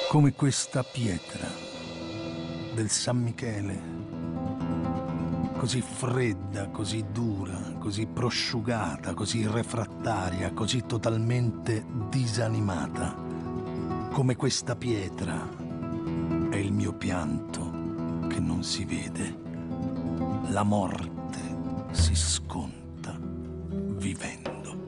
come questa pietra del San Michele, così fredda, così dura, così prosciugata, così refrattaria, così totalmente disanimata. Come questa pietra è il mio pianto che non si vede. La morte si sconta vivendo.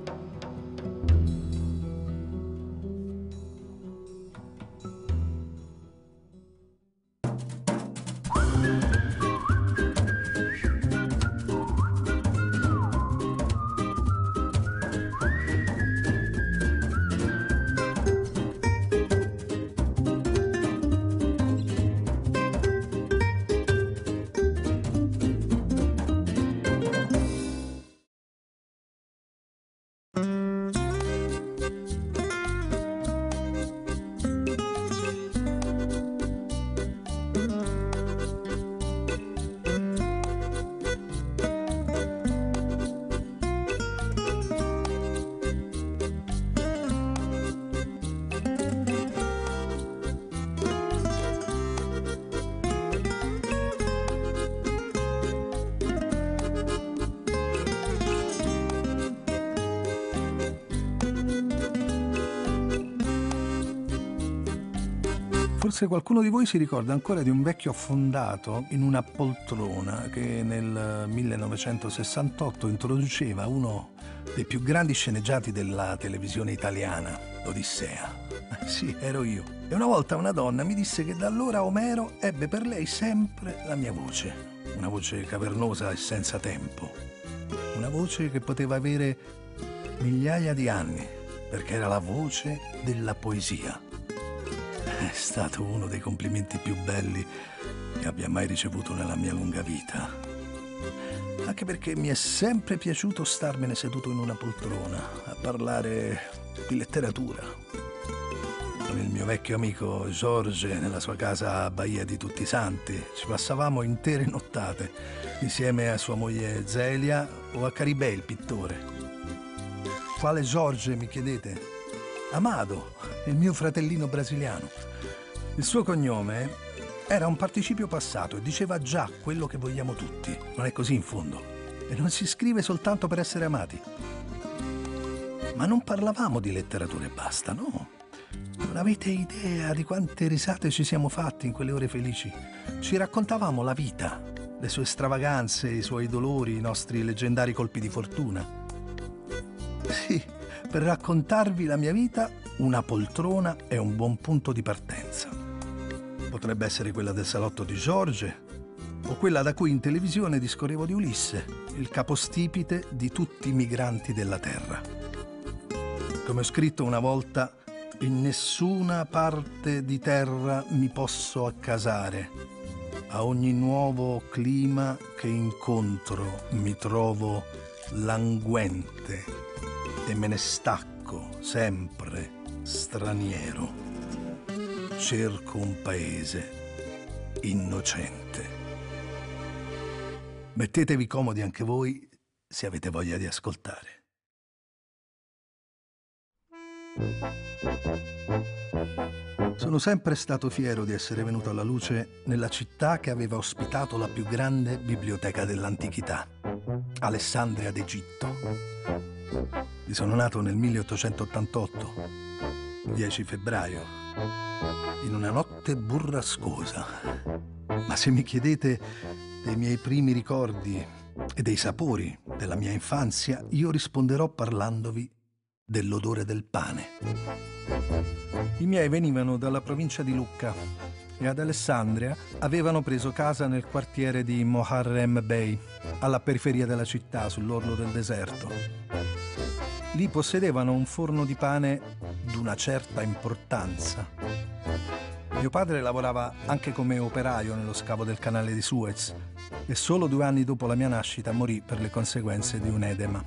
Forse qualcuno di voi si ricorda ancora di un vecchio affondato in una poltrona che nel 1968 introduceva uno dei più grandi sceneggiati della televisione italiana, l'Odissea. Sì, ero io. E una volta una donna mi disse che da allora Omero ebbe per lei sempre la mia voce. Una voce cavernosa e senza tempo. Una voce che poteva avere migliaia di anni, perché era la voce della poesia. È stato uno dei complimenti più belli che abbia mai ricevuto nella mia lunga vita. Anche perché mi è sempre piaciuto starmene seduto in una poltrona a parlare di letteratura. Con il mio vecchio amico George nella sua casa a Baia di Tutti i Santi ci passavamo intere nottate insieme a sua moglie Zelia o a Caribè, il pittore. Quale George, mi chiedete? Amado, il mio fratellino brasiliano. Il suo cognome era un participio passato e diceva già quello che vogliamo tutti. Non è così in fondo. E non si scrive soltanto per essere amati. Ma non parlavamo di letteratura e basta, no? Non avete idea di quante risate ci siamo fatti in quelle ore felici. Ci raccontavamo la vita, le sue stravaganze, i suoi dolori, i nostri leggendari colpi di fortuna. Sì, per raccontarvi la mia vita, una poltrona è un buon punto di partenza. Potrebbe essere quella del salotto di George o quella da cui in televisione discorrevo di Ulisse, il capostipite di tutti i migranti della terra. Come ho scritto una volta, in nessuna parte di terra mi posso accasare. A ogni nuovo clima che incontro mi trovo languente e me ne stacco sempre straniero. Cerco un paese innocente. Mettetevi comodi anche voi se avete voglia di ascoltare. Sono sempre stato fiero di essere venuto alla luce nella città che aveva ospitato la più grande biblioteca dell'antichità, Alessandria d'Egitto. Vi sono nato nel 1888, 10 febbraio, in una notte burrascosa. Ma se mi chiedete dei miei primi ricordi e dei sapori della mia infanzia, io risponderò parlandovi dell'odore del pane. I miei venivano dalla provincia di Lucca e ad Alessandria avevano preso casa nel quartiere di Moharrem Bey, alla periferia della città, sull'orlo del deserto. Lì possedevano un forno di pane d'una certa importanza. Mio padre lavorava anche come operaio nello scavo del canale di Suez e solo 2 anni dopo la mia nascita morì per le conseguenze di un edema.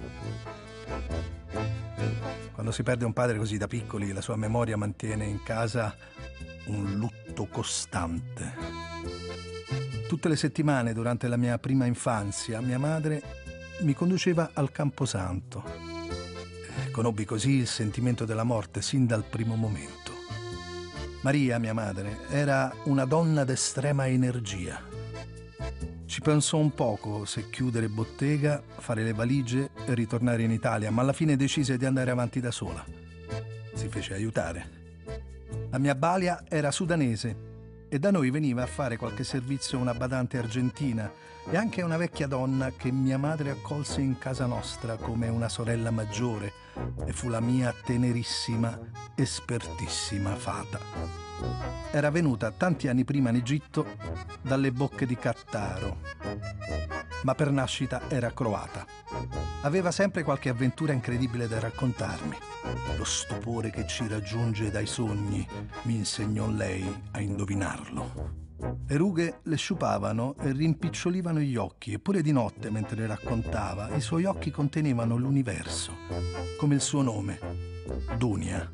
Quando si perde un padre così da piccoli, la sua memoria mantiene in casa un lutto costante. Tutte le settimane durante la mia prima infanzia, mia madre mi conduceva al Camposanto. Conobbi così il sentimento della morte sin dal primo momento. Maria, mia madre, era una donna d'estrema energia. Ci pensò un poco se chiudere bottega, fare le valigie e ritornare in Italia, ma alla fine decise di andare avanti da sola. Si fece aiutare. La mia balia era sudanese e da noi veniva a fare qualche servizio una badante argentina e anche una vecchia donna che mia madre accolse in casa nostra come una sorella maggiore e fu la mia tenerissima, espertissima fata. Era venuta tanti anni prima in Egitto dalle bocche di Cattaro, ma per nascita era croata. Aveva sempre qualche avventura incredibile da raccontarmi. Lo stupore che ci raggiunge dai sogni mi insegnò lei a indovinarlo. Le rughe le sciupavano e rimpicciolivano gli occhi, eppure di notte, mentre le raccontava, i suoi occhi contenevano l'universo, come il suo nome, Dunia.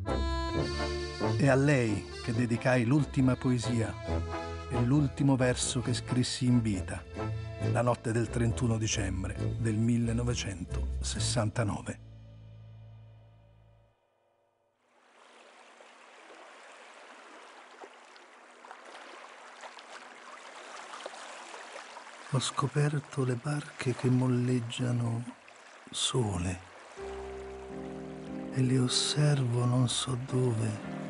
È a lei che dedicai l'ultima poesia e l'ultimo verso che scrissi in vita, la notte del 31 dicembre del 1969. Ho scoperto le barche che molleggiano sole e le osservo non so dove,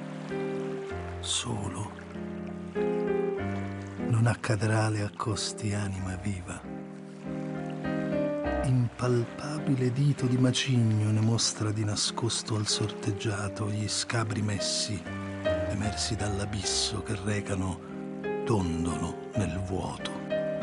solo. Non accadrà le accosti anima viva. Impalpabile dito di macigno ne mostra di nascosto al sorteggiato gli scabri messi, emersi dall'abisso che recano dondolo nel vuoto.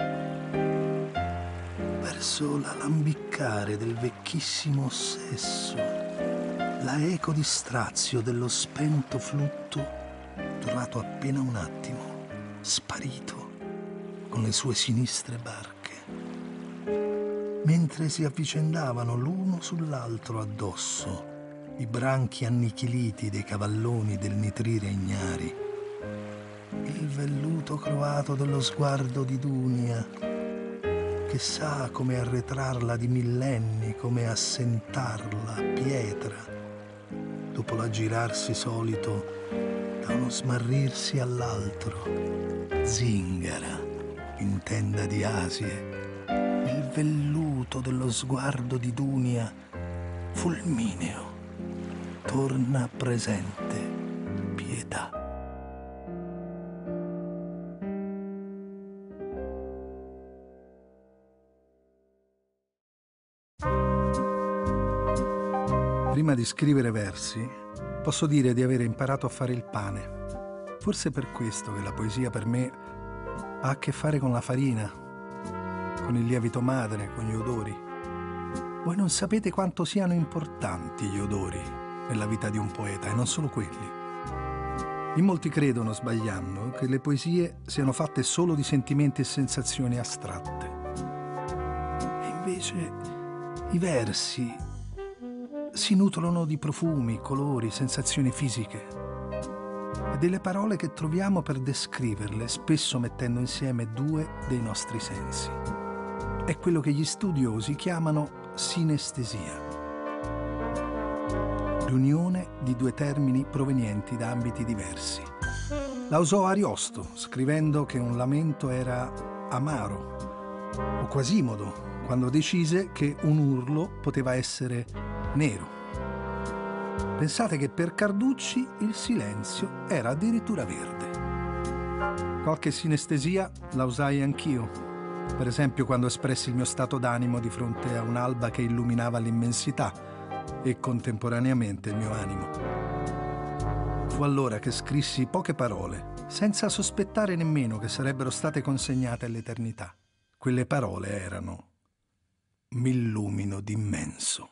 Verso l'alambiccare del vecchissimo sesso, la eco di strazio dello spento flutto durato appena un attimo, sparito con le sue sinistre barche, mentre si avvicendavano l'uno sull'altro addosso i branchi annichiliti dei cavalloni del nitrire ignari, il velluto croato dello sguardo di Dunia, che sa come arretrarla di millenni, come assentarla pietra, dopo l'aggirarsi solito da uno smarrirsi all'altro, zingara in tenda di Asie, il velluto dello sguardo di Dunia, fulmineo, torna presente pietà. Prima di scrivere versi, posso dire di aver imparato a fare il pane. Forse è per questo che la poesia per me ha a che fare con la farina, con il lievito madre, con gli odori. Voi non sapete quanto siano importanti gli odori nella vita di un poeta, e non solo quelli. In molti credono, sbagliando, che le poesie siano fatte solo di sentimenti e sensazioni astratte. E invece i versi si nutrono di profumi, colori, sensazioni fisiche e delle parole che troviamo per descriverle, spesso mettendo insieme due dei nostri sensi. È quello che gli studiosi chiamano sinestesia, l'unione di due termini provenienti da ambiti diversi. La usò Ariosto, scrivendo che un lamento era amaro, o Quasimodo, quando decise che un urlo poteva essere nero. Pensate che per Carducci il silenzio era addirittura verde. Qualche sinestesia la usai anch'io, per esempio quando espressi il mio stato d'animo di fronte a un'alba che illuminava l'immensità e contemporaneamente il mio animo. Fu allora che scrissi poche parole, senza sospettare nemmeno che sarebbero state consegnate all'eternità. Quelle parole erano: m'illumino d'immenso.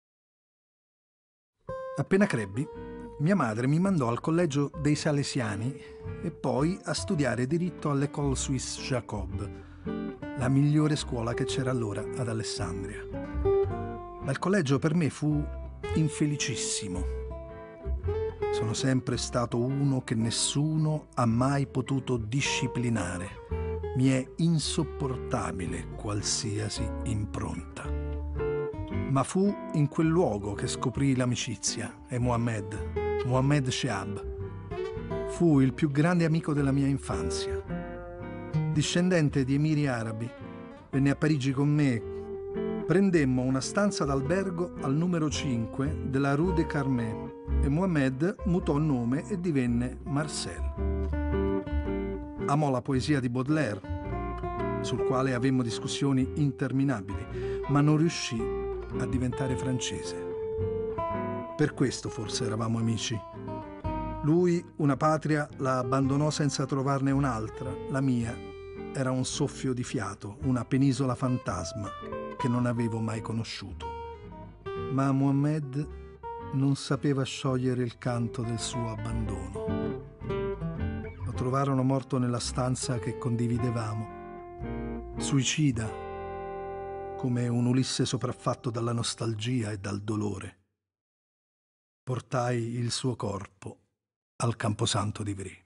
Appena crebbi, mia madre mi mandò al collegio dei Salesiani e poi a studiare diritto all'École Suisse Jacob, la migliore scuola che c'era allora ad Alessandria. Ma il collegio per me fu infelicissimo. Sono sempre stato uno che nessuno ha mai potuto disciplinare. Mi è insopportabile qualsiasi impronta. Ma fu in quel luogo che scoprì l'amicizia e Mohammed Shehab. Fu il più grande amico della mia infanzia. Discendente di emiri arabi, venne a Parigi con me. Prendemmo una stanza d'albergo al numero 5 della Rue de Carmet e Mohamed mutò nome e divenne Marcel. Amò la poesia di Baudelaire, sul quale avemmo discussioni interminabili, ma non riuscì a diventare francese. Per questo forse eravamo amici. Lui una patria la abbandonò senza trovarne un'altra, la mia era un soffio di fiato, una penisola fantasma che non avevo mai conosciuto. Ma Mohamed non sapeva sciogliere il canto del suo abbandono. Lo trovarono morto nella stanza che condividevamo, suicida, come un Ulisse sopraffatto dalla nostalgia e dal dolore. Portai il suo corpo al Camposanto d'Ivry.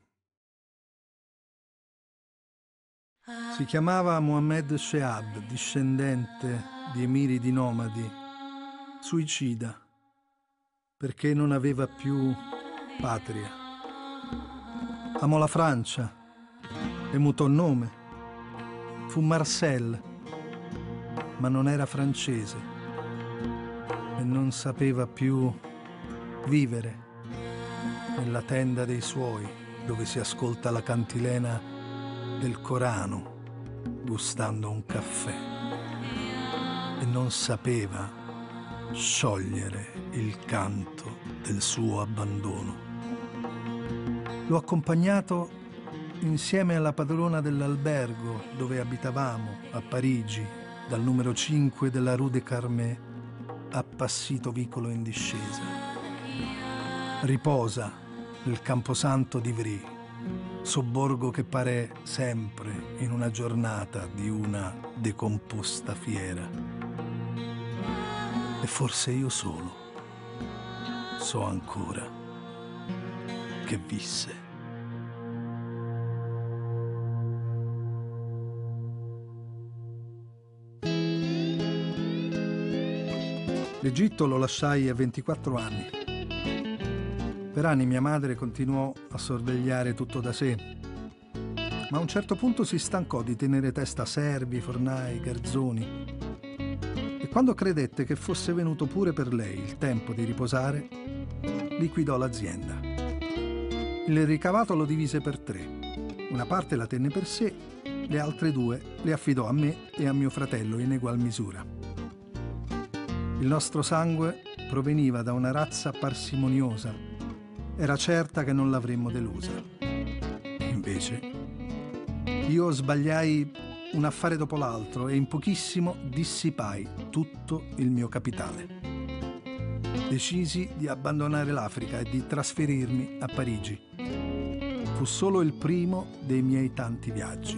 Si chiamava Mohamed Sheab, discendente di emiridi nomadi, suicida, perché non aveva più patria. Amò la Francia e mutò nome. Fu Marcel, ma non era francese e non sapeva più vivere nella tenda dei suoi, dove si ascolta la cantilena del Corano gustando un caffè, e non sapeva sciogliere il canto del suo abbandono. L'ho accompagnato insieme alla padrona dell'albergo dove abitavamo a Parigi, dal numero 5 della Rue de Carmet a Passito vicolo in discesa. Riposa nel Camposanto d'Ivry, sobborgo che pare sempre in una giornata di una decomposta fiera. E forse io solo so ancora che visse. L'Egitto lo lasciai a 24 anni. Per anni mia madre continuò a sorvegliare tutto da sé, ma a un certo punto si stancò di tenere testa a servi, fornai, garzoni, e quando credette che fosse venuto pure per lei il tempo di riposare, liquidò l'azienda. Il ricavato lo divise per 3. Una parte la tenne per sé, le altre 2 le affidò a me e a mio fratello in egual misura. Il nostro sangue proveniva da una razza parsimoniosa. Era certa che non l'avremmo delusa. Invece, io sbagliai un affare dopo l'altro e in pochissimo dissipai tutto il mio capitale. Decisi di abbandonare l'Africa e di trasferirmi a Parigi. Fu solo il primo dei miei tanti viaggi.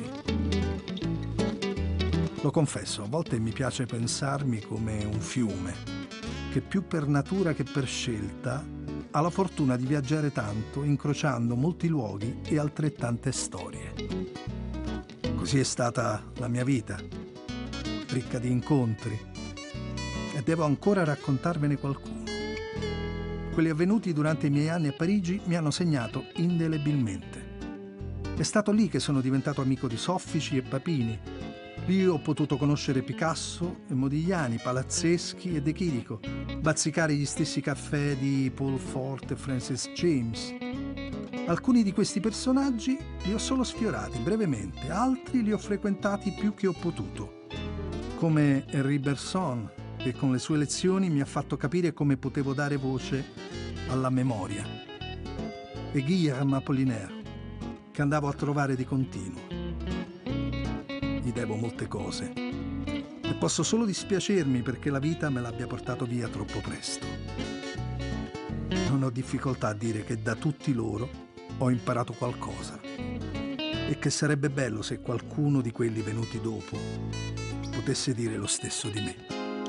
Lo confesso, a volte mi piace pensarmi come un fiume, che più per natura che per scelta ha la fortuna di viaggiare tanto, incrociando molti luoghi e altrettante storie. Così è stata la mia vita, ricca di incontri, e devo ancora raccontarvene qualcuno. Quelli avvenuti durante i miei anni a Parigi mi hanno segnato indelebilmente. È stato lì che sono diventato amico di soffici e papini. Lì ho potuto conoscere Picasso e Modigliani, Palazzeschi e De Chirico, bazzicare gli stessi caffè di Paul Fort e Francis James. Alcuni di questi personaggi li ho solo sfiorati brevemente, altri li ho frequentati più che ho potuto, come Henri Bergson, che con le sue lezioni mi ha fatto capire come potevo dare voce alla memoria, e Guillaume Apollinaire, che andavo a trovare di continuo. Gli devo molte cose e posso solo dispiacermi perché la vita me l'abbia portato via troppo presto. Non ho difficoltà a dire che da tutti loro ho imparato qualcosa e che sarebbe bello se qualcuno di quelli venuti dopo potesse dire lo stesso di me.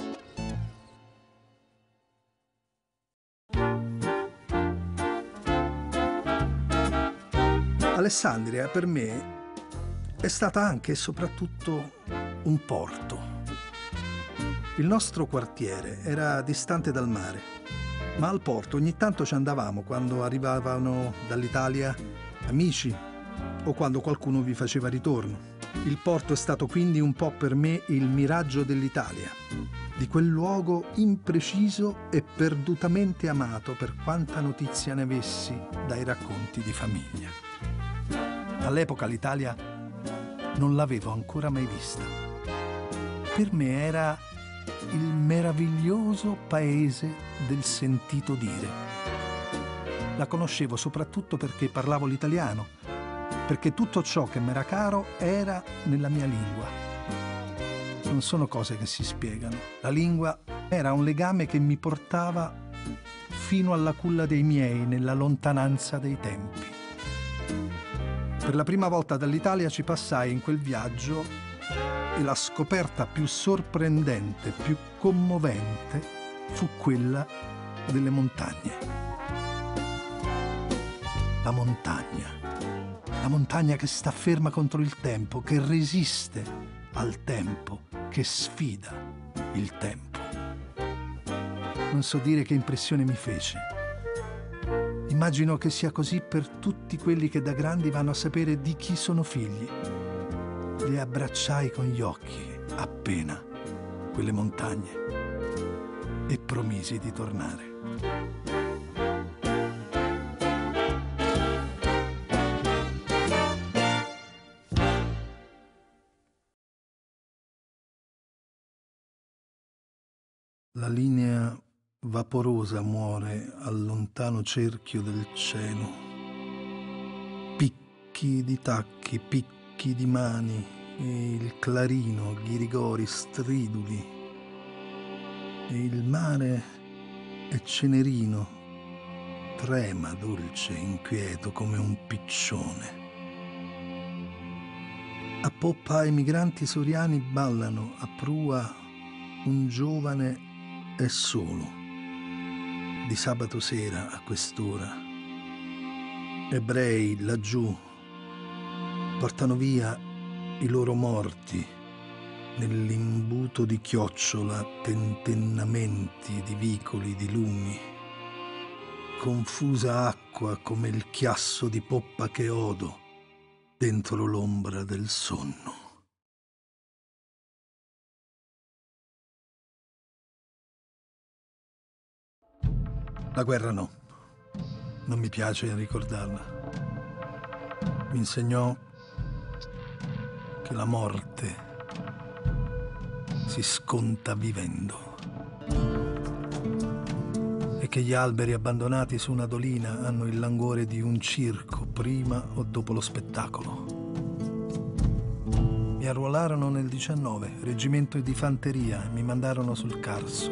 Alessandria per me è stata anche e soprattutto un porto. Il nostro quartiere era distante dal mare, ma al porto ogni tanto ci andavamo quando arrivavano dall'Italia amici o quando qualcuno vi faceva ritorno. Il porto è stato quindi un po' per me il miraggio dell'Italia, di quel luogo impreciso e perdutamente amato per quanta notizia ne avessi dai racconti di famiglia. All'epoca l'Italia non l'avevo ancora mai vista. Per me era il meraviglioso paese del sentito dire. La conoscevo soprattutto perché parlavo l'italiano, perché tutto ciò che mi era caro era nella mia lingua. Non sono cose che si spiegano. La lingua era un legame che mi portava fino alla culla dei miei nella lontananza dei tempi. Per la prima volta dall'Italia ci passai in quel viaggio e la scoperta più sorprendente, più commovente, fu quella delle montagne. La montagna. La montagna che sta ferma contro il tempo, che resiste al tempo, che sfida il tempo. Non so dire che impressione mi fece. Immagino che sia così per tutti quelli che da grandi vanno a sapere di chi sono figli. Le abbracciai con gli occhi, appena, quelle montagne, e promisi di tornare. La linea vaporosa muore al lontano cerchio del cielo. Picchi di tacchi, picchi di mani e il clarino, ghirigori striduli. E il mare è cenerino, trema dolce, inquieto come un piccione. A poppa i migranti soriani ballano, a prua un giovane è solo, di sabato sera a quest'ora. Ebrei laggiù portano via i loro morti nell'imbuto di chiocciola, tentennamenti di vicoli, di lumi, confusa acqua come il chiasso di poppa che odo dentro l'ombra del sonno. La guerra no, non mi piace ricordarla. Mi insegnò che la morte si sconta vivendo e che gli alberi abbandonati su una dolina hanno il languore di un circo prima o dopo lo spettacolo. Mi arruolarono nel 19, reggimento di fanteria, mi mandarono sul Carso.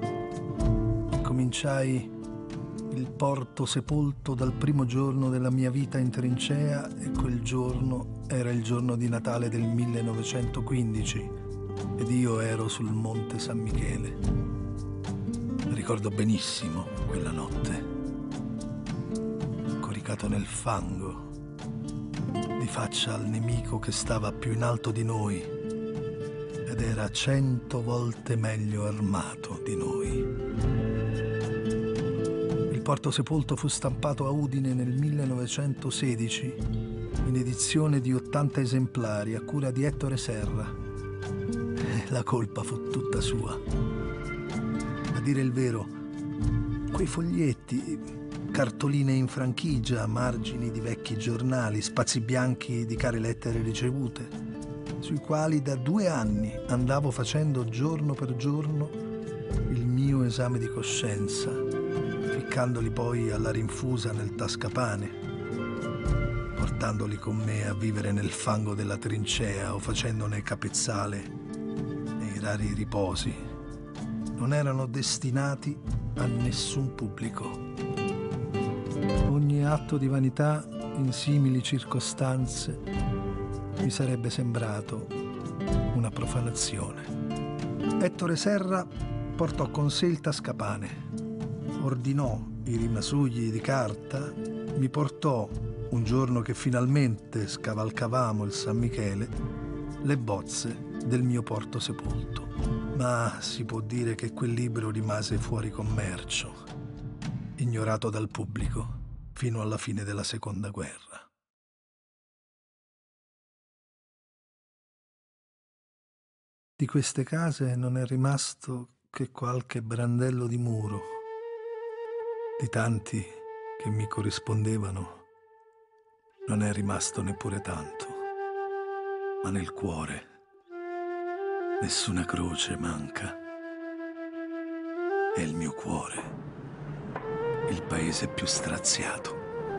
Cominciai il porto sepolto dal primo giorno della mia vita in trincea e quel giorno era il giorno di Natale del 1915 ed io ero sul Monte San Michele. Ricordo benissimo quella notte, coricato nel fango, di faccia al nemico che stava più in alto di noi ed era 100 volte meglio armato di noi. Il porto sepolto fu stampato a Udine nel 1916 in edizione di 80 esemplari a cura di Ettore Serra. La colpa fu tutta sua. A dire il vero, quei foglietti, cartoline in franchigia, margini di vecchi giornali, spazi bianchi di care lettere ricevute, sui quali da 2 anni andavo facendo giorno per giorno il mio esame di coscienza, ficcandoli poi alla rinfusa nel tascapane, portandoli con me a vivere nel fango della trincea o facendone capezzale nei rari riposi. Non erano destinati a nessun pubblico. Ogni atto di vanità in simili circostanze mi sarebbe sembrato una profanazione. Ettore Serra portò con sé il tascapane, ordinò i rimasugli di carta, mi portò, un giorno che finalmente scavalcavamo il San Michele, le bozze del mio porto sepolto. Ma si può dire che quel libro rimase fuori commercio, ignorato dal pubblico, fino alla fine della Seconda Guerra. Di queste case non è rimasto che qualche brandello di muro. Di tanti che mi corrispondevano non è rimasto neppure tanto, ma nel cuore nessuna croce manca. È il mio cuore, il paese più straziato.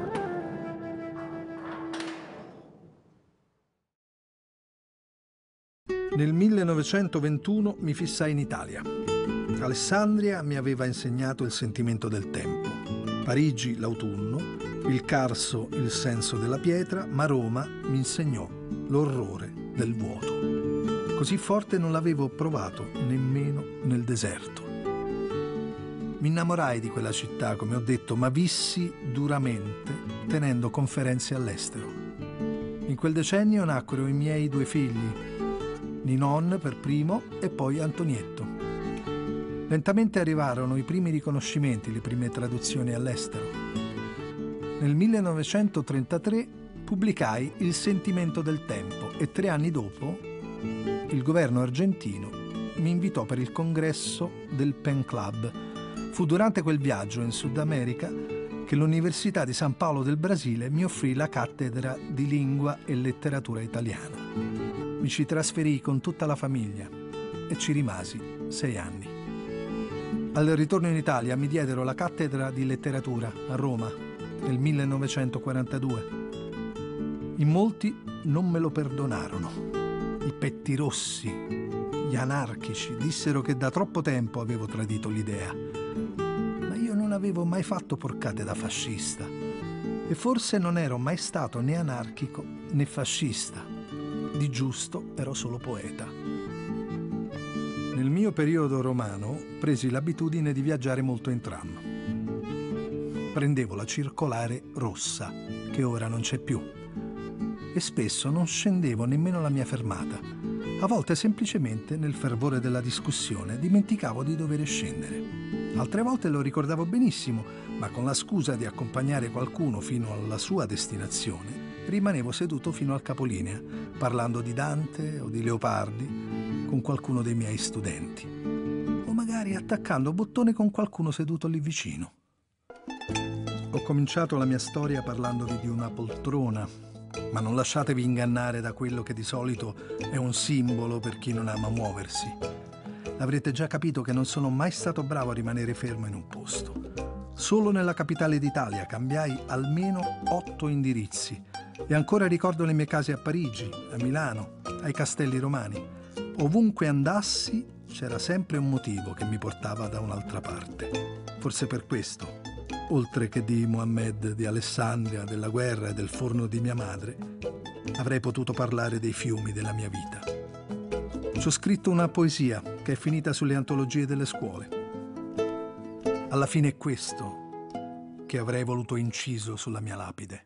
Nel 1921 mi fissai in Italia. Alessandria mi aveva insegnato il sentimento del tempo, Parigi l'autunno, il Carso il senso della pietra, ma Roma mi insegnò l'orrore del vuoto. Così forte non l'avevo provato nemmeno nel deserto. Mi innamorai di quella città, come ho detto, ma vissi duramente tenendo conferenze all'estero. In quel decennio nacquero i miei 2 figli, Ninon per primo e poi Antonietto. Lentamente arrivarono i primi riconoscimenti, le prime traduzioni all'estero. Nel 1933 pubblicai Il sentimento del tempo e 3 anni dopo il governo argentino mi invitò per il congresso del Pen Club. Fu durante quel viaggio in Sud America che l'Università di San Paolo del Brasile mi offrì la cattedra di lingua e letteratura italiana. Mi ci trasferii con tutta la famiglia e ci rimasi 6 anni. Al ritorno in Italia mi diedero la cattedra di letteratura a Roma nel 1942. In molti non me lo perdonarono. I pettirossi, gli anarchici, dissero che da troppo tempo avevo tradito l'idea. Ma io non avevo mai fatto porcate da fascista e forse non ero mai stato né anarchico né fascista. Di giusto ero solo poeta. Nel mio periodo romano presi l'abitudine di viaggiare molto in tram. Prendevo la circolare rossa, che ora non c'è più, e spesso non scendevo nemmeno la mia fermata. A volte semplicemente, nel fervore della discussione, dimenticavo di dover scendere. Altre volte lo ricordavo benissimo, ma con la scusa di accompagnare qualcuno fino alla sua destinazione, rimanevo seduto fino al capolinea, parlando di Dante o di Leopardi con qualcuno dei miei studenti, o magari attaccando bottone con qualcuno seduto lì vicino. Ho cominciato la mia storia parlandovi di una poltrona, ma non lasciatevi ingannare da quello che di solito è un simbolo per chi non ama muoversi. Avrete già capito che non sono mai stato bravo a rimanere fermo in un posto. Solo nella capitale d'Italia cambiai almeno 8 indirizzi. E ancora ricordo le mie case a Parigi, a Milano, ai Castelli Romani. Ovunque andassi c'era sempre un motivo che mi portava da un'altra parte. Forse per questo, oltre che di Mohammed, di Alessandria, della guerra e del forno di mia madre, avrei potuto parlare dei fiumi della mia vita. Ci ho scritto una poesia che è finita sulle antologie delle scuole. Alla fine è questo che avrei voluto inciso sulla mia lapide.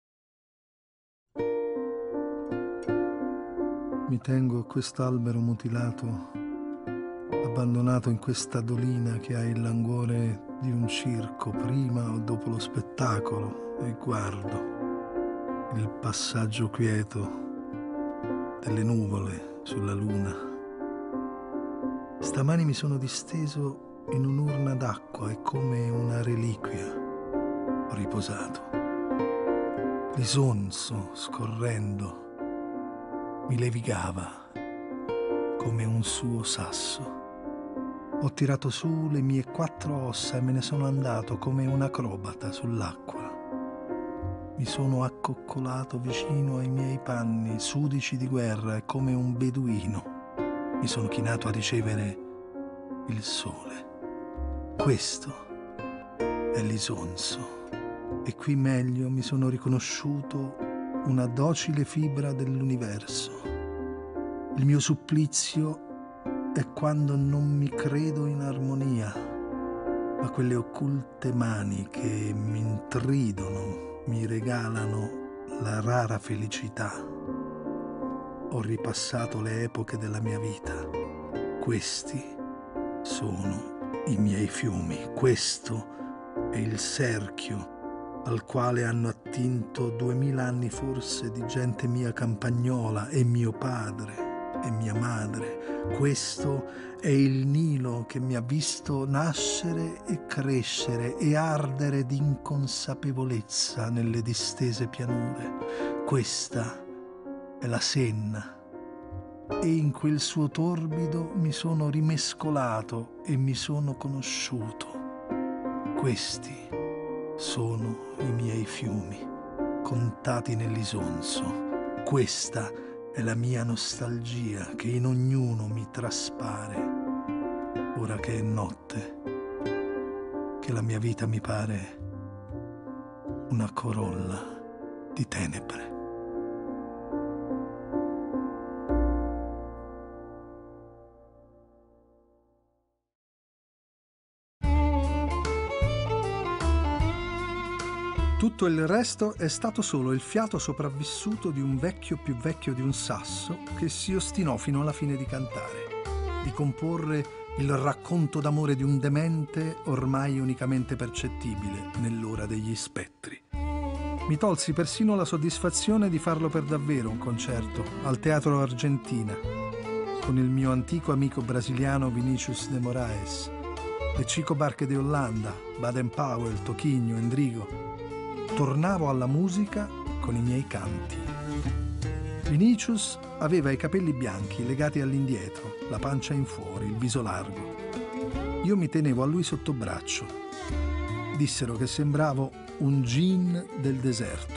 Mi tengo a quest'albero mutilato, abbandonato in questa dolina che ha il languore di un circo prima o dopo lo spettacolo, e guardo il passaggio quieto delle nuvole sulla luna. Stamani mi sono disteso in un'urna d'acqua e come una reliquia ho riposato. L'isonzo scorrendo mi levigava come un suo sasso. Ho tirato su le mie 4 ossa e me ne sono andato come un acrobata sull'acqua. Mi sono accoccolato vicino ai miei panni sudici di guerra e come un beduino mi sono chinato a ricevere il sole. Questo è l'isonzo e qui meglio mi sono riconosciuto una docile fibra dell'universo. Il mio supplizio è quando non mi credo in armonia, ma quelle occulte mani che mi intridono, mi regalano la rara felicità. Ho ripassato le epoche della mia vita. Questi sono i miei fiumi, questo è il cerchio al quale hanno attinto 2000 anni forse di gente mia campagnola e mio padre è mia madre, questo è il Nilo che mi ha visto nascere e crescere e ardere d'inconsapevolezza nelle distese pianure. Questa è la Senna e in quel suo torbido mi sono rimescolato e mi sono conosciuto. Questi sono i miei fiumi, contati nell'Isonzo. Questa è la mia nostalgia che in ognuno mi traspare. Ora che è notte, che la mia vita mi pare una corolla di tenebre. Tutto il resto è stato solo il fiato sopravvissuto di un vecchio più vecchio di un sasso che si ostinò fino alla fine di cantare, di comporre il racconto d'amore di un demente ormai unicamente percettibile nell'ora degli spettri. Mi tolsi persino la soddisfazione di farlo per davvero un concerto al Teatro Argentina con il mio antico amico brasiliano Vinícius de Moraes, le Chico Buarque de Holanda, Baden Powell, Toquinho, Endrigo. Tornavo alla musica con i miei canti. Vinícius aveva i capelli bianchi legati all'indietro, la pancia in fuori, il viso largo. Io mi tenevo a lui sotto braccio. Dissero che sembravo un gin del deserto.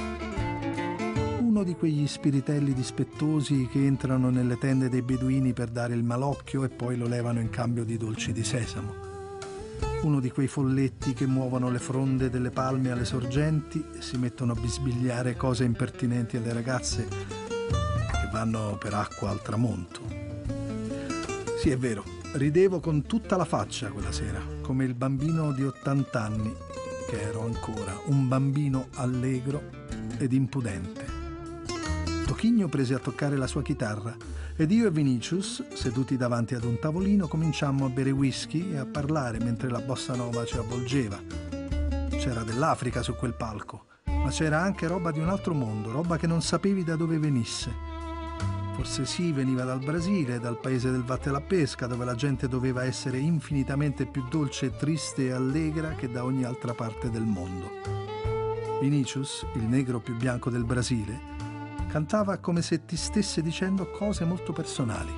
Uno di quegli spiritelli dispettosi che entrano nelle tende dei beduini per dare il malocchio e poi lo levano in cambio di dolci di sesamo. Uno di quei folletti che muovono le fronde delle palme alle sorgenti e si mettono a bisbigliare cose impertinenti alle ragazze che vanno per acqua al tramonto. Sì, è vero, ridevo con tutta la faccia quella sera, come il bambino di 80 anni, che ero ancora, un bambino allegro ed impudente. Toquinho prese a toccare la sua chitarra ed io e Vinícius, seduti davanti ad un tavolino, cominciammo a bere whisky e a parlare mentre la bossa nova ci avvolgeva. C'era dell'Africa su quel palco, ma c'era anche roba di un altro mondo, roba che non sapevi da dove venisse. Forse sì, veniva dal Brasile, dal paese del Vatte la Pesca, dove la gente doveva essere infinitamente più dolce, triste e allegra che da ogni altra parte del mondo. Vinícius, il negro più bianco del Brasile, cantava come se ti stesse dicendo cose molto personali.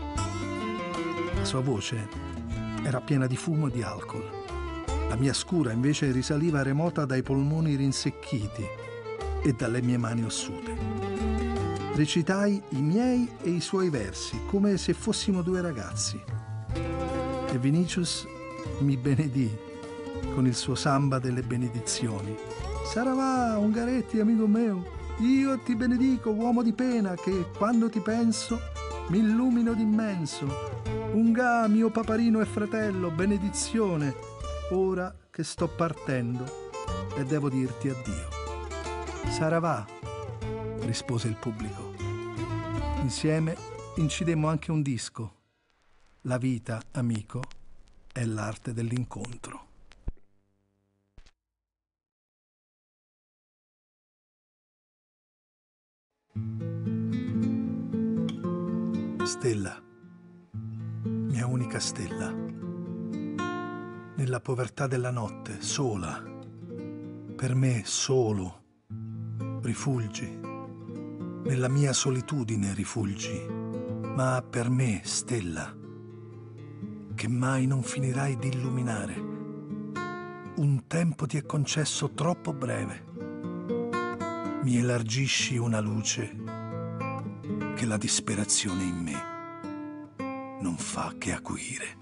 La sua voce era piena di fumo e di alcol. La mia scura invece risaliva remota dai polmoni rinsecchiti e dalle mie mani ossute. Recitai i miei e i suoi versi come se fossimo due ragazzi. E Vinícius mi benedì con il suo samba delle benedizioni. Saravà, Ungaretti, amico mio. Io ti benedico, uomo di pena, che quando ti penso mi illumino d'immenso. Ungà, mio paparino e fratello, benedizione, ora che sto partendo e devo dirti addio. Saravà, rispose il pubblico. Insieme incidemmo anche un disco. La vita, amico, è l'arte dell'incontro. Stella, mia unica stella, nella povertà della notte, sola, per me solo, rifulgi, nella mia solitudine rifulgi, ma per me, stella, che mai non finirai di illuminare. Un tempo ti è concesso troppo breve, mi elargisci una luce che la disperazione in me non fa che acuire.